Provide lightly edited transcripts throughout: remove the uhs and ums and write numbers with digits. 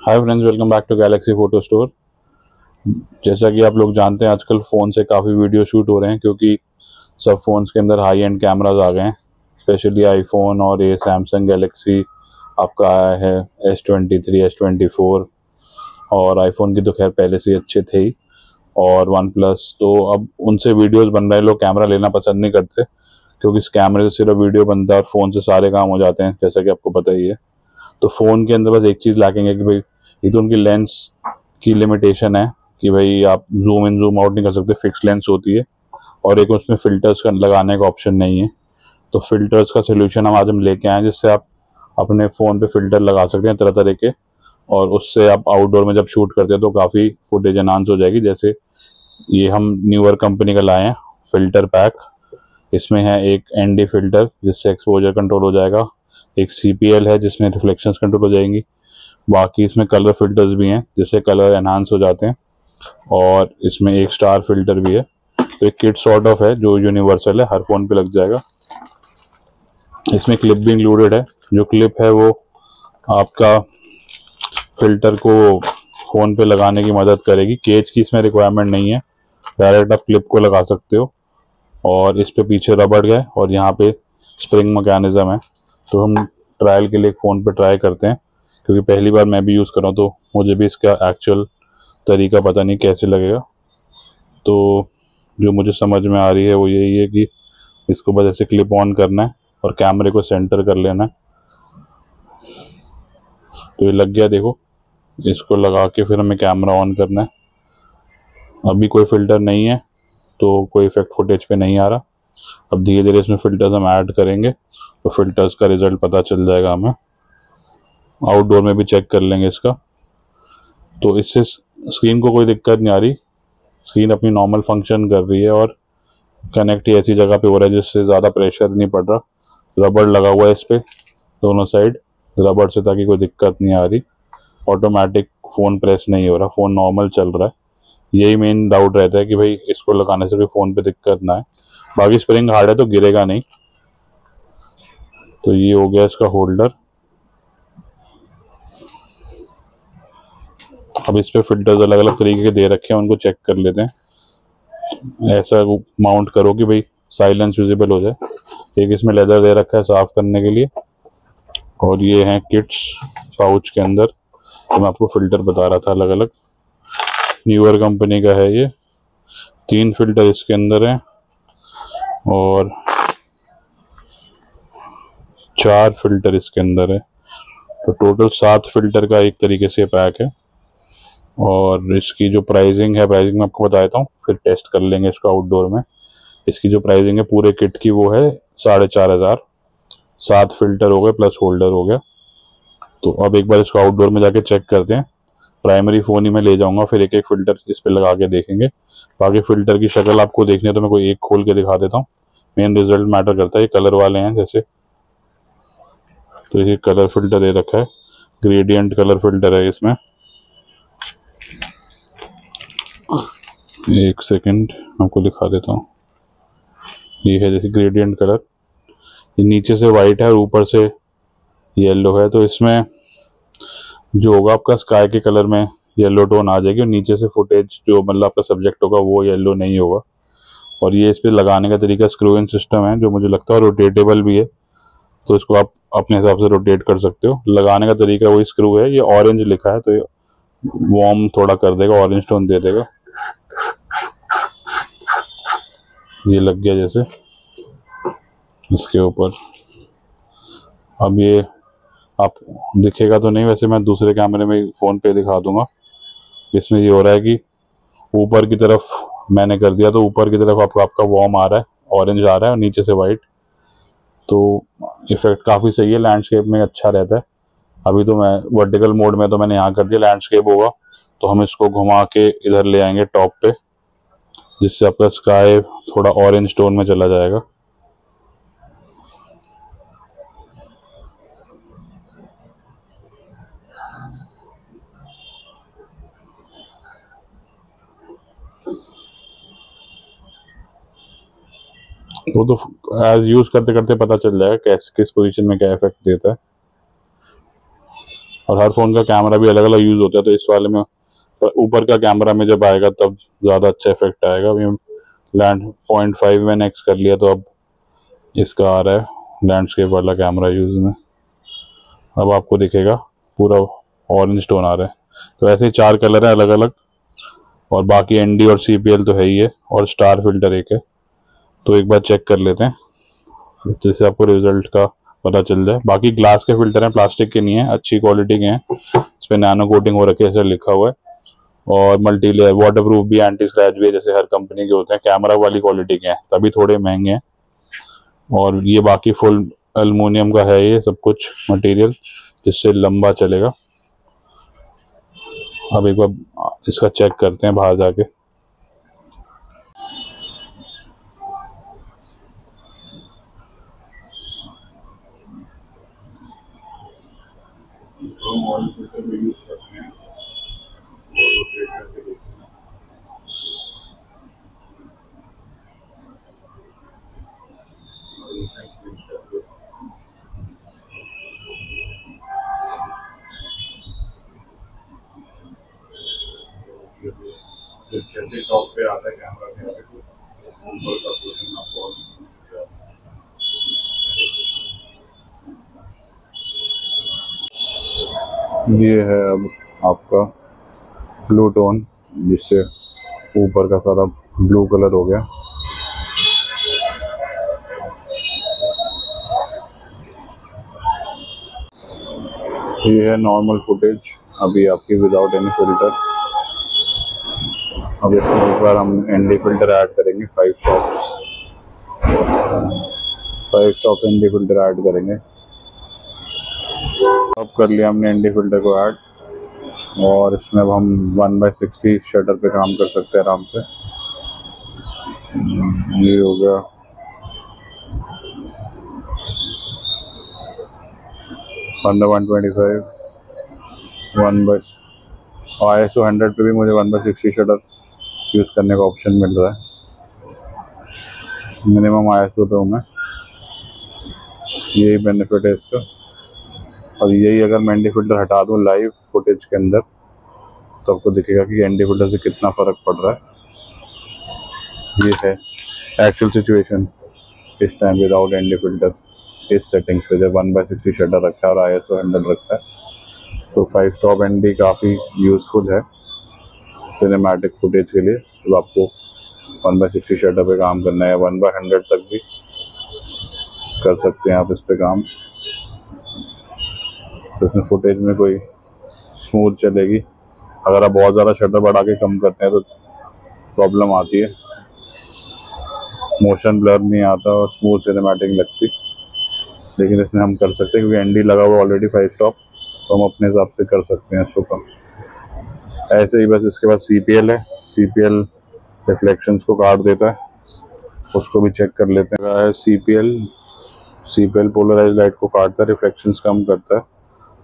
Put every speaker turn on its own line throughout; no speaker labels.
Hi friends, welcome back to Galaxy Photo Store. जैसा कि आप लोग जानते हैं, आजकल फ़ोन से काफ़ी वीडियो शूट हो रहे हैं क्योंकि सब फ़ोन्स के अंदर हाई एंड कैमराज आ गए हैं। स्पेशली आईफोन और ये सैमसंग गैलेक्सी आपका आया है S23, S24। और आईफोन की तो खैर पहले से ही अच्छे थे ही, और वन प्लस तो अब उनसे वीडियोस बन रहे हैं। लोग कैमरा लेना पसंद नहीं करते क्योंकि इस कैमरे से सिर्फ वीडियो बनता है और फ़ोन से सारे काम हो जाते हैं, जैसा कि आपको पता ही है। तो फ़ोन के अंदर बस एक चीज़ लैकिंग है कि भाई एक तो उनकी लेंस की लिमिटेशन है कि भाई आप जूम इन जूम आउट नहीं कर सकते, फिक्स लेंस होती है। और एक उसमें फिल्टर्स का लगाने का ऑप्शन नहीं है। तो फिल्टर्स का सोल्यूशन हम लेके आए हैं, जिससे आप अपने फ़ोन पे फिल्टर लगा सकते हैं तरह तरह के, और उससे आप आउटडोर में जब शूट करते हैं तो काफ़ी फुटेज एनहांस हो जाएगी। जैसे ये हम न्यूअर कंपनी का लाए हैं फिल्टर पैक। इसमें है एक ND फिल्टर जिससे एक्सपोजर कंट्रोल हो जाएगा, एक CPL है जिसमें रिफ्लेक्शंस कंट्रोल हो जाएंगी, बाकी इसमें कलर फिल्टर्स भी हैं जिससे कलर एनहांस हो जाते हैं, और इसमें एक स्टार फिल्टर भी है। तो एक किट सॉर्ट ऑफ है जो यूनिवर्सल है, हर फोन पे लग जाएगा। इसमें क्लिप भी इंक्लूडेड है। जो क्लिप है वो आपका फिल्टर को फोन पे लगाने की मदद करेगी। केज की इसमें रिक्वायरमेंट नहीं है, डायरेक्ट आप क्लिप को लगा सकते हो। और इस पे पीछे रबड़ है और यहाँ पे स्प्रिंग मैकेनिज्म है। तो हम ट्रायल के लिए फ़ोन पे ट्राई करते हैं क्योंकि पहली बार मैं भी यूज़ कर रहा हूँ, तो मुझे भी इसका एक्चुअल तरीका पता नहीं कैसे लगेगा। तो जो मुझे समझ में आ रही है वो यही है कि इसको बस ऐसे क्लिप ऑन करना है और कैमरे को सेंटर कर लेना है। तो ये लग गया, देखो। इसको लगा के फिर हमें कैमरा ऑन करना है। अभी कोई फिल्टर नहीं है तो कोई इफेक्ट फुटेज पे नहीं आ रहा। अब धीरे धीरे इसमें फिल्टर्स हम ऐड करेंगे तो फिल्टर्स का रिजल्ट पता चल जाएगा हमें। आउटडोर में भी चेक कर लेंगे इसका। तो इससे स्क्रीन को कोई दिक्कत नहीं आ रही, स्क्रीन अपनी नॉर्मल फंक्शन कर रही है, और कनेक्ट ही ऐसी जगह पे हो रहा है जिससे ज़्यादा प्रेशर नहीं पड़ रहा। रबड़ लगा हुआ है इस पर दोनों साइड रबड़ से, ताकि कोई दिक्कत नहीं आ रही। ऑटोमेटिक फ़ोन प्रेस नहीं हो रहा, फ़ोन नॉर्मल चल रहा है। यही मेन डाउट रहता है कि भाई इसको लगाने से कोई फ़ोन पे दिक्कत ना है। बाकी स्प्रिंग हार्ड है तो गिरेगा नहीं। तो ये हो गया इसका होल्डर। अब इस पे फिल्टर्स अलग अलग तरीके के दे रखे हैं, उनको चेक कर लेते हैं। ऐसा माउंट करो कि भाई साइलेंस विजिबल हो जाए। एक इसमें लेदर दे रखा है साफ करने के लिए, और ये है किट्स पाउच के अंदर। तो मैं आपको फिल्टर बता रहा था अलग अलग, न्यूअर कंपनी का है ये। 3 फिल्टर इसके अंदर है और 4 फिल्टर इसके अंदर है। तो टोटल 7 फिल्टर का एक तरीके से पैक है। और इसकी जो प्राइसिंग है, प्राइसिंग मैं आपको बता देता हूँ, फिर टेस्ट कर लेंगे इसको आउटडोर में। इसकी जो प्राइसिंग है पूरे किट की वो है 4,500। 7 फिल्टर हो गए प्लस होल्डर हो गया। तो अब एक बार इसको आउटडोर में जाके चेक करते हैं। प्राइमरी फ़ोन ही मैं ले जाऊंगा, फिर एक एक फिल्टर इस पर लगा के देखेंगे। बाकी फिल्टर की शक्ल आपको देखनी है तो मैं कोई एक खोल के दिखा देता हूँ। मेन रिजल्ट मैटर करता है। ये कलर वाले हैं जैसे, तो ये कलर फिल्टर दे रखा है, ग्रेडियंट कलर फिल्टर है इसमें। एक सेकंड आपको दिखा देता हूँ। ये है जैसे ग्रेडियंट कलर, ये नीचे से वाइट है और ऊपर से येलो है। तो इसमें जो होगा आपका स्काई के कलर में येलो टोन आ जाएगी, और नीचे से फुटेज जो मतलब आपका सब्जेक्ट होगा वो येलो नहीं होगा। और ये इस पे लगाने का तरीका स्क्रू इन सिस्टम है, जो मुझे लगता है रोटेटेबल भी है। तो इसको आप अपने हिसाब से रोटेट कर सकते हो। लगाने का तरीका वही स्क्रू है। ये ऑरेंज लिखा है तो ये वार्म थोड़ा कर देगा, ऑरेंज टोन दे देगा। ये लग गया जैसे इसके ऊपर। अब ये आप दिखेगा तो नहीं, वैसे मैं दूसरे कैमरे में फ़ोन पे दिखा दूंगा। इसमें ये हो रहा है कि ऊपर की तरफ मैंने कर दिया तो ऊपर की तरफ आपका वार्म आ रहा है, ऑरेंज आ रहा है, और नीचे से वाइट। तो इफेक्ट काफ़ी सही है, लैंडस्केप में अच्छा रहता है। अभी तो मैं वर्टिकल मोड में तो मैंने यहाँ कर दिया, लैंडस्केप होगा तो हम इसको घुमा के इधर ले आएंगे टॉप पे, जिससे आपका स्काई थोड़ा ऑरेंज टोन में चला जाएगा। वो तो एज यूज करते करते पता चल जाएगा किस पोजीशन में क्या इफेक्ट देता है। और हर फ़ोन का कैमरा भी अलग अलग यूज़ होता है, तो इस वाले में ऊपर का कैमरा में जब आएगा तब ज़्यादा अच्छा इफेक्ट आएगा। अभी हम लैंड 0.5 में नेक्स्ट कर लिया, तो अब इसका आ रहा है लैंडस्केप वाला कैमरा यूज़ में। अब आपको दिखेगा पूरा ऑरेंज टोन आ रहा है। तो ऐसे ही 4 कलर है अलग अलग, और बाकी ND और CPL तो है ही है, और स्टार फिल्टर एक है। तो एक बार चेक कर लेते हैं जिससे आपको रिजल्ट का पता चल जाए। बाकी ग्लास के फिल्टर हैं, प्लास्टिक के नहीं है, अच्छी क्वालिटी के हैं। इस पर नैनो कोटिंग हो रखी है, ऐसा लिखा हुआ है, और मल्टी लेयर वाटर प्रूफ भी, एंटी स्क्रैच भी है, जैसे हर कंपनी के होते हैं। कैमरा वाली क्वालिटी के हैं, तभी थोड़े महंगे हैं। और ये बाकी फुल एल्युमिनियम का है ये सब कुछ मटेरियल, जिससे लंबा चलेगा। अब एक बार इसका चेक करते हैं बाहर जाके। जैसे टॉप पे आता है कैमरा में, ऊपर का पोर्शन आपको ये है। अब आपका ब्लू टोन, जिससे ऊपर का सारा ब्लू कलर हो गया। ये है नॉर्मल फुटेज अभी आपकी विदाउट एनी फिल्टर। अब इसमें एक बार हम ND फिल्टर ऐड करेंगे, 5 टॉप ND फिल्टर ऐड करेंगे। अब कर लिया हमने ND फिल्टर को ऐड, और इसमें अब हम 1/60 शटर पे काम कर सकते हैं आराम से। ये हो गया। अंडर 125 ISO 100 पे भी मुझे 1/60 शटर यूज़ करने का ऑप्शन मिल रहा है। मिनिमम ISO पे हूँ मैं, यही बेनिफिट है इसका। और यही अगर मैं ND फिल्टर हटा दूँ लाइव फुटेज के अंदर, तो आपको दिखेगा कि ND फिल्टर से कितना फ़र्क पड़ रहा है। ये है एक्चुअल सिचुएशन इस टाइम विदाउट ND फिल्टर। इस सेटिंग्स पे जब 1/60 शटर रखा है और ISO 100 रखा है, तो 5 टॉप ND काफ़ी यूज़फुल है सिनेमैटिक फुटेज के लिए। तो आपको 1/60 शटर पे काम करना है, 1/100 तक भी कर सकते हैं आप इस पे काम। तो इसमें फुटेज में कोई स्मूथ चलेगी। अगर आप बहुत ज़्यादा शटर बढ़ा के कम करते हैं तो प्रॉब्लम आती है, मोशन ब्लर नहीं आता और स्मूथ सिनेमैटिक लगती। लेकिन इसमें हम कर सकते हैं क्योंकि ND लगा हुआ ऑलरेडी 5 टॉप, तो हम अपने हिसाब से कर सकते हैं इसको कम। ऐसे ही बस इसके बाद CPL है। CPL रिफ्लेक्शंस को काट देता है, उसको भी चेक कर लेते हैं। CPL पोलराइज लाइट को काटता है, रिफ्लेक्शंस कम करता है।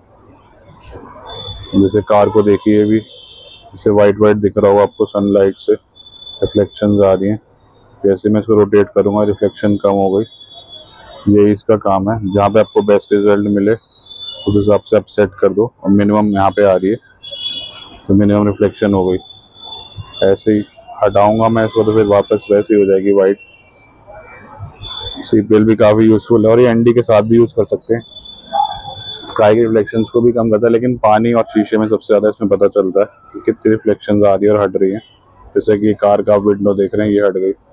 जैसे कार को देखिए, भी जैसे वाइट दिख रहा होगा आपको, सनलाइट से रिफ्लेक्शंस आ रही हैं। जैसे मैं इसको रोटेट करूँगा रिफ्लेक्शन कम हो गई। यही इसका काम है, जहाँ पे आपको बेस्ट रिजल्ट मिले उस हिसाब से आप सेट कर दो। और मिनिमम यहाँ पे आ रही है तो मिनिमम रिफ्लेक्शन हो गई। ऐसे ही हटाऊंगा मैं इसको तो फिर वापस वैसे ही हो जाएगी वाइट। CPL भी काफ़ी यूज़फुल है, और ये ND के साथ भी यूज़ कर सकते हैं। स्काई के रिफ्लेक्शंस को भी कम करता है, लेकिन पानी और शीशे में सबसे ज़्यादा इसमें पता चलता है कि कितनी रिफ्लेक्शंस आ रही है और हट रही है। जैसे कि कार का आप विंडो देख रहे हैं, ये हट गई।